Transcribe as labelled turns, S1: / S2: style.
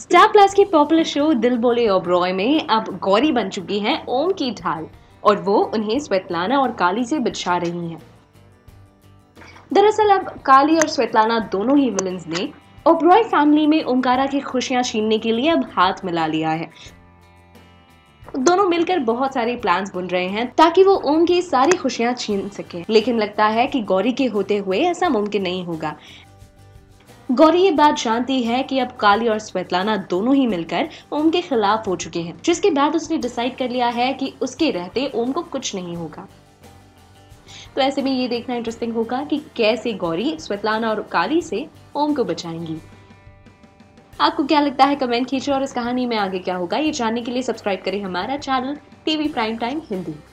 S1: Star Plus की popular show Dil Bole Oberoi में अब गौरी बन चुकी हैं ओम की ढाल और वो उन्हें स्वेतलाना और काली से बचा रही हैं। दरअसल अब काली और स्वेतलाना दोनों ही विलन्स ने ओबरॉय फैमिली में ओमकारा की खुशियां छीनने के लिए अब हाथ मिला लिया है। दोनों मिलकर बहुत सारे प्लान्स बुन रहे हैं ताकि वो ओम की सारी खुशियां छीन सके, लेकिन लगता है कि गौरी के होते हुए ऐसा मुमकिन नहीं होगा। गौरी ये बात जानती है कि अब काली और स्वेतलाना दोनों ही मिलकर ओम के खिलाफ हो चुके हैं, जिसके बाद उसने डिसाइड कर लिया है कि उसके रहते ओम को कुछ नहीं होगा। तो ऐसे में ये देखना इंटरेस्टिंग होगा कि कैसे गौरी स्वेतलाना और काली से ओम को बचाएंगी। आपको क्या लगता है कमेंट कीजिए और इस कहानी में आगे क्या होगा ये जानने के लिए सब्सक्राइब करें हमारा channel TV Prime Time Hindi.